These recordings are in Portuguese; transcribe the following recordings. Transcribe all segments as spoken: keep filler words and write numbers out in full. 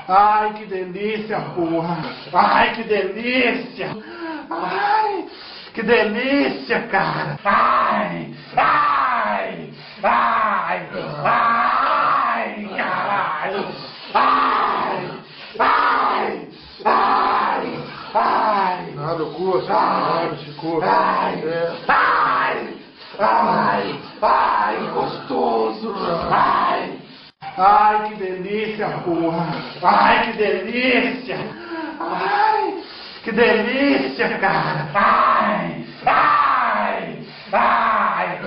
Ai, que delícia, porra. Ai, que delícia. Ai, que delícia, cara. Ai, ai, ai, ai, caralho. Ai, ai, ai, ai. Nada, o cu, nada, ficou. Ai, ai, ai, ai, gostoso. Ai. Ai, que delícia, porra. Ai, que delícia. Ai, que delícia, cara. Ai, ai, ai,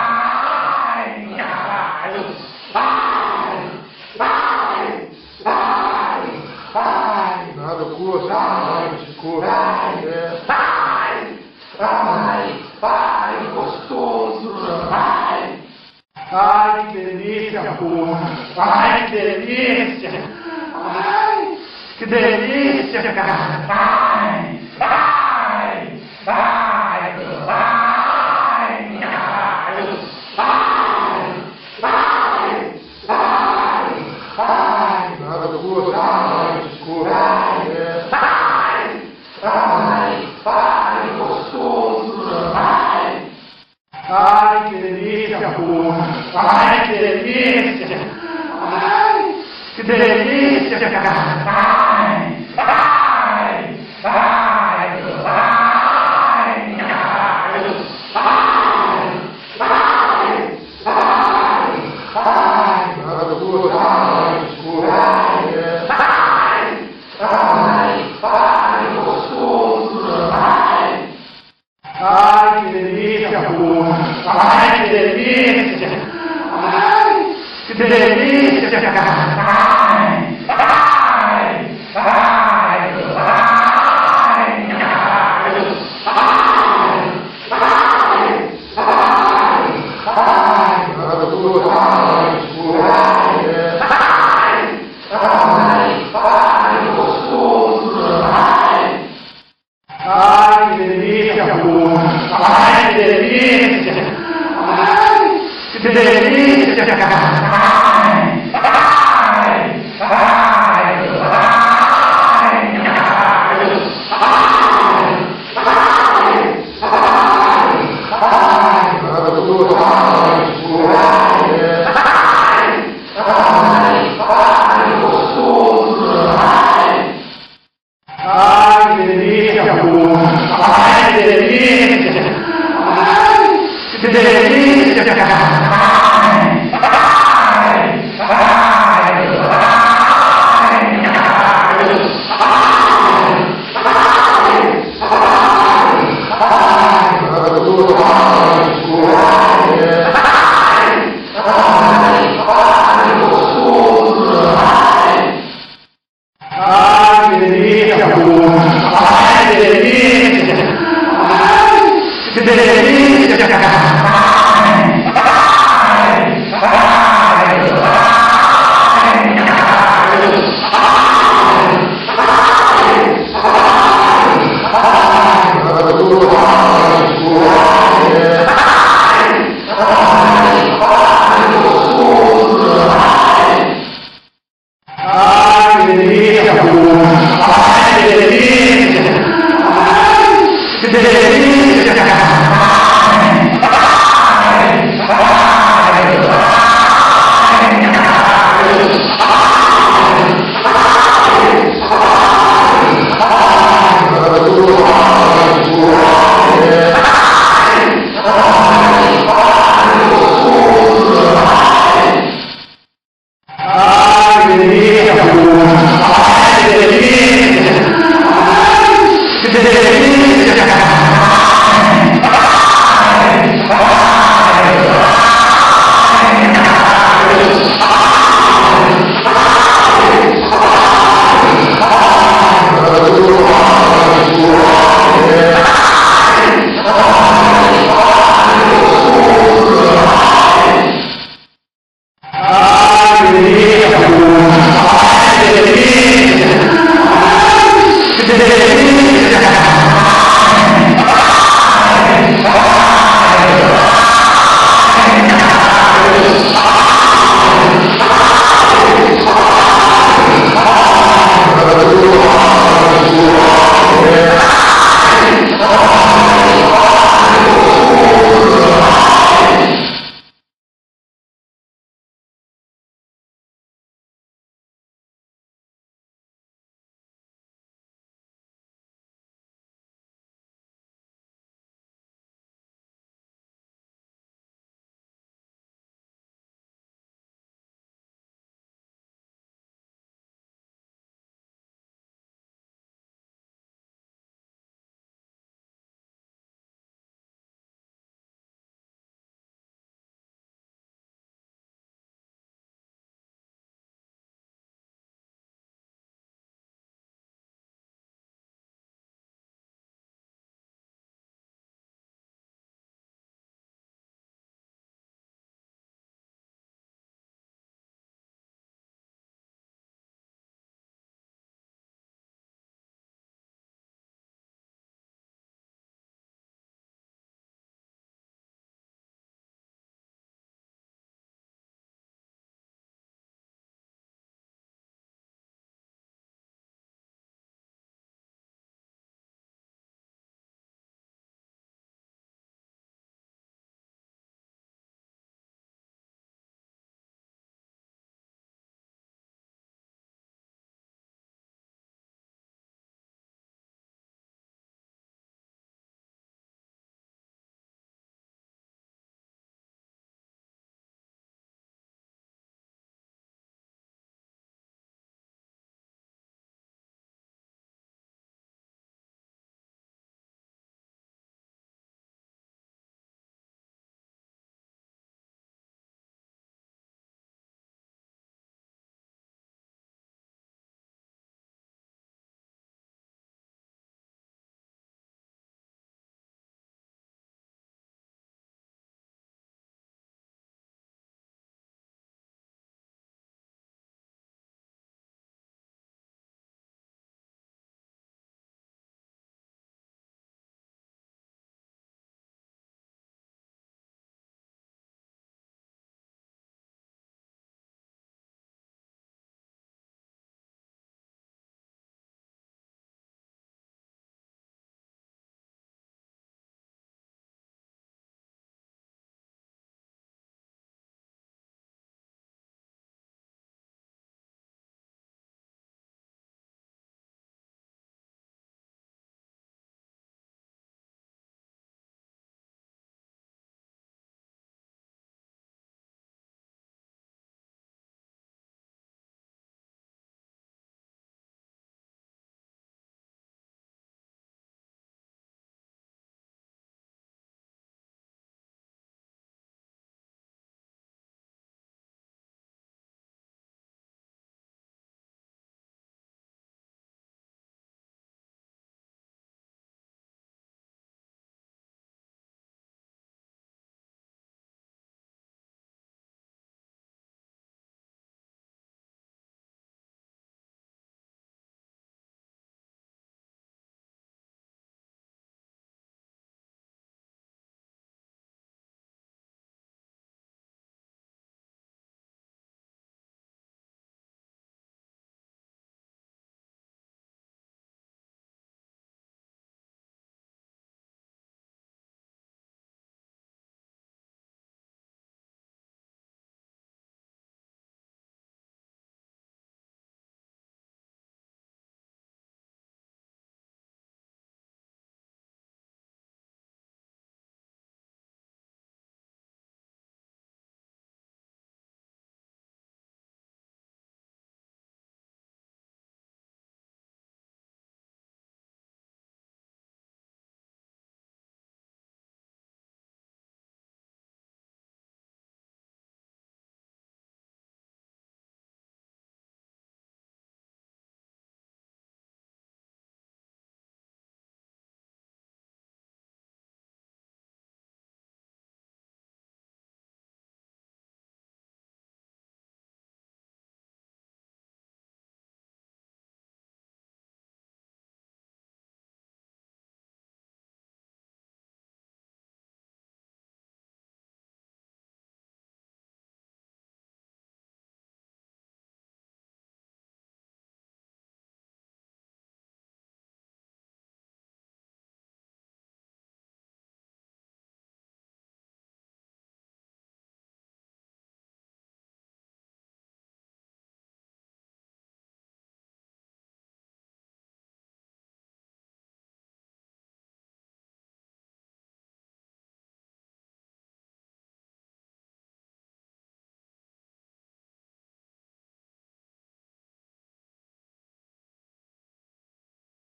ai, caralho. Ai, ai, ai, ai. Nada, o cu, nada, ficou. Ai, ai, ai, ai, gostoso. Ai. Ai, que delícia, porra. Ai, que delícia. Ai, que delícia, cara. Ai, ai, ai, ai, caralho. Ai, ai, ai, ai. Nada, o cu, nada, ficou. Ai, ai, ai, gostoso. Ai. Ai, que delícia, porra. Ai, que delícia. Ai, que delícia, cara. Ai, ai, ai, ai, caralho. Ai, ai, ai, ai. Nada, o cu, nada, ficou. Ai, ai, ai, gostoso. Ai. Ai, que delícia, porra. Ai, que delícia. Ai, que delícia, cara. Ai, ai, ai, ai, caralho. Ai, ai, ai, ai. Nada, o cu, nada, ficou. Ai, ai, ai, gostoso. Ai. Ai, que delícia, porra. Ai, que delícia. Ai, que delícia, cara. Ai, ai, ai, ai, caralho. Ai, ai, ai, ai. Nada, o cu, nada, ficou. Ai, ai, ai, gostoso. Ai. Ai, que delícia, porra. Ai, que delícia. Ai, que delícia, cara. Ai, ai, ai, ai, caralho. Ai, ai, ai, Nada, o cu, nada, ficou. ai, ai, ai, gostoso. Ai. Ai, que delícia, porra. Ai, que delícia. Ai, que delícia, cara. Ai, ai, ai, ai, caralho. Ai, ai, ai, Nada, o cu, nada, ficou. ai, ai, ai, gostoso. Ai, ai, que delícia, porra. Ai,